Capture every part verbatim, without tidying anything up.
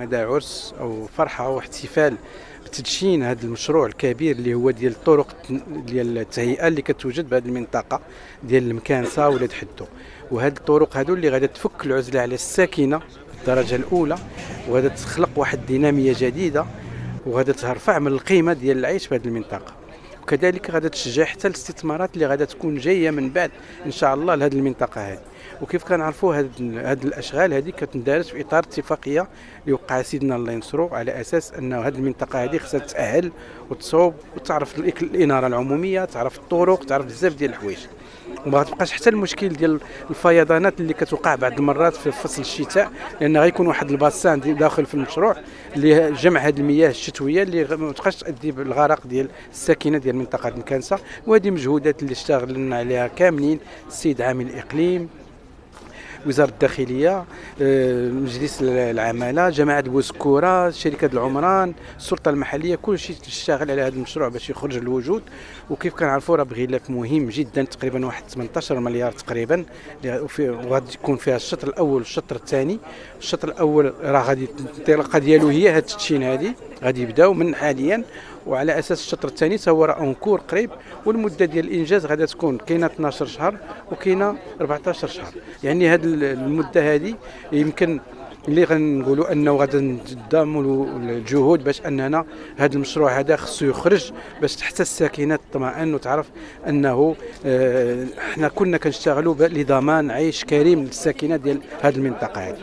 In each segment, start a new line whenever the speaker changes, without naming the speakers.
هذا عرس او فرحه او احتفال بتدشين هذا المشروع الكبير اللي هو ديال الطرق ديال التهيئه اللي كتوجد بهذه المنطقه ديال المكانسه ولاد حدو. وهاد الطرق هادو اللي غادا تفك العزله على الساكنه الدرجه الاولى، وغادا تخلق واحد الديناميه جديده، وغادا ترفع من القيمه ديال العيش في هذه المنطقه. وكذلك غادا تشجع حتى الاستثمارات اللي غادا تكون جايه من بعد ان شاء الله لهذه المنطقه هذه. وكيف كنعرفوا هاد هاد الاشغال هذه كتندرج في اطار اتفاقيه اللي وقع سيدنا الله ينصرو، على اساس ان هذه المنطقه هذه خصها تاهل وتصوب وتعرف الاناره العموميه، تعرف الطرق، تعرف بزاف ديال الحوايج. وما تبقاش حتى المشكل ديال الفيضانات اللي كتوقع بعض المرات في فصل الشتاء، لان غيكون واحد الباسان داخل في المشروع اللي جمع هذه المياه الشتويه اللي ما تبقاش تؤدي بالغرق ديال الساكنه ديال منطقه المكانسه. وهذه مجهودات اللي اشتغلنا عليها كاملين، السيد عامل الاقليم، وزاره الداخليه، مجلس العماله، جماعه بوسكوره، شركه العمران، السلطه المحليه، كل شيء تشتغل على هذا المشروع باش يخرج للوجود. وكيف كنعرفوا راه بغلاف مهم جدا، تقريبا واحد ثمانية عشر مليار تقريبا، وغادي يكون فيها الشطر الاول والشطر الثاني. الشطر الاول راه غادي الانطلاقه ديالو هي هذا التدشين هذه غادي يبداو من حاليا، وعلى اساس الشطر الثاني هو راه اونكور قريب، والمده ديال الانجاز غادي تكون كاينه اثنا عشر شهر وكاينه أربعة عشر شهر. يعني هذه المده هذه يمكن اللي غنقولوا انه غادي نضاموا الجهود باش اننا هذا المشروع هذا خصو يخرج، باش حتى الساكنه تطمئن وتعرف انه اه احنا كنا كنشتغلوا لضمان عيش كريم للساكنه ديال هذه المنطقه هذه.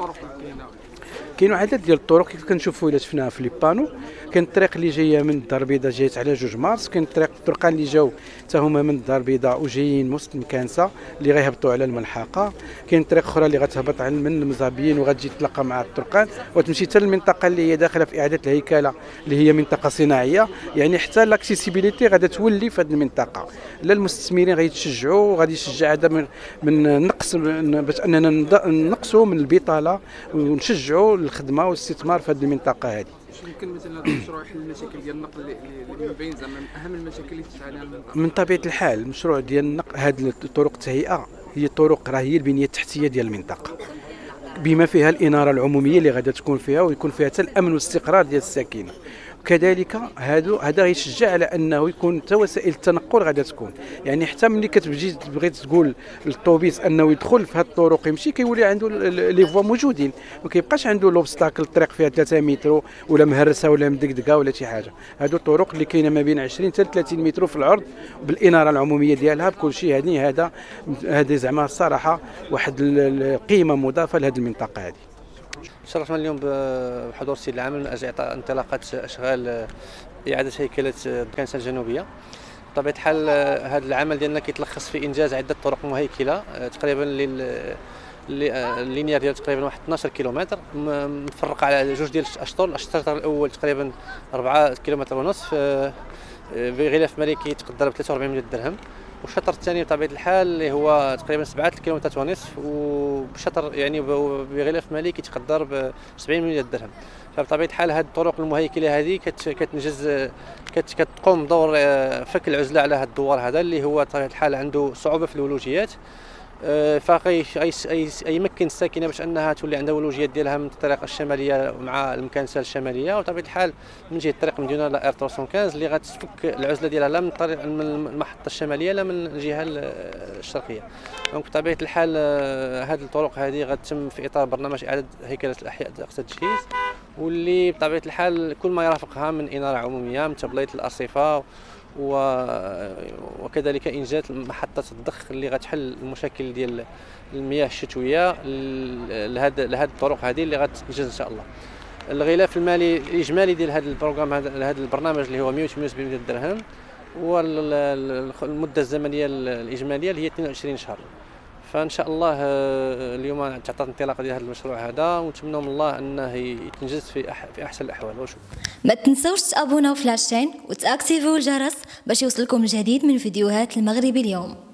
كاينوا عدد ديال الطرق كيف كنشوفوا الا شفناها في لي بانو. كاين الطريق اللي جايه من الدار البيضاء جايت على جوج مارس، كاين الطريق الطرقان اللي جاو حتى هما من الدار البيضاء وجايين وسط المكانسه اللي غيهبطوا على الملحقه. كاين طريق اخرى اللي غتهبط من المزابيين وغتجي تلاقى مع الطرقان وتمشي حتى للمنطقه اللي هي داخله في اعاده الهيكله اللي هي منطقه صناعيه. يعني حتى لاكسيسيبيليتي غادا تولي في هذه المنطقه. لا المستثمرين غيتشجعوا وغادي يشجع هذا من من نقص باش اننا نقصوا من البطاله ونشجعوا الخدمه والاستثمار في هذه المنطقه هذه.
يمكن مثلا هذا المشروع يحل المشاكل ديال النقل اللي من بين زعما اهم المشاكل اللي تعانيها المنطقه؟
من طبيعه الحال المشروع ديال النقل، هذه الطرق التهيئه هي طرق راه هي البنيه التحتيه ديال المنطقه، بما فيها الاناره العموميه اللي غادا تكون فيها، ويكون فيها حتى الامن والاستقرار ديال الساكنه. وكذلك هادو هذا غيشجع على انه يكون حتى وسائل التنقل غادا تكون، يعني حتى ملي كتجي تبغي تقول للطوبيس انه يدخل في هذه الطرق يمشي، كيولي عنده لي فوا موجودين، ما كيبقاش عنده لوبستاكل الطريق فيها ثلاثة متر ولا مهرسه ولا مدقدقه ولا شي حاجه. هادو الطرق اللي كاينه ما بين عشرين حتى ثلاثين متر في العرض بالاناره العموميه ديالها بكل شيء. هذه هذا هذه زعما الصراحه واحد القيمه مضافه لهذه المنطقه هذه.
شرفنا اليوم بحضور السيد العامل من اجل اعطاء انطلاقه اشغال اعاده هيكله المكانسه الجنوبيه. بطبيعه الحال هذا العمل ديالنا كيتلخص في انجاز عده طرق مهيكله تقريبا لل اللينيار ديال تقريبا واحد اثنا عشر كيلومتر مفرقه على جوج ديال الاشطر. الاشطر الاول تقريبا أربعة كيلومتر ونصف بغلاف مالي كيتقدر ب ثلاثة وأربعين مليون درهم، والشطر الثاني بطبيعه الحال اللي هو تقريبا سبعة كيلومترات ونصف وبشطر يعني بغلاف مالي كيتقدر ب سبعين مليون درهم. فبطبيعه الحال هذه الطرق المهيكله هذه كتنجز كتقوم بدور فك العزله على هذا الدوار هذا اللي هو بطبيعه الحال عنده صعوبه في الولوجيات. فغي يمكن الساكنه باش انها تولي عندها ولوجيات ديالها من الطريق الشماليه مع المكانسه الشماليه، وبطبيعه الحال من جهه الطريق المديونه لا ار ثلاثمائة وخمسة اللي غتفك العزله ديالها لا من الطريق من المحطه الشماليه لا من الجهه الشرقيه. دونك بطبيعه الحال هذه الطرق هذه غتتم في اطار برنامج اعاده هيكله الاحياء اقصى التجهيز، واللي بطبيعه الحال كل ما يرافقها من اناره عموميه من تبليط الارصفه وكذلك انجاز محطه الضخ اللي غتحل المشاكل ديال المياه الشتويه لهذا لهذه الطرق هذه اللي غتنجز ان شاء الله. الغلاف المالي الاجمالي ديال هذا البروغرام هذا البرنامج اللي هو مئة وثمانية وسبعين مليون درهم، والمده الزمنيه الاجماليه اللي هي اثنين وعشرين شهر. فان شاء الله اليوم تعطات انطلاقه ديال هذا المشروع هذا، ونتمنى من الله انه يتنجز في أح في احسن الاحوال. وشكرا.
ما تنسوش تابوناو في لاشين وتاكتيفيو الجرس باش يوصلكم الجديد من فيديوهات المغربي اليوم.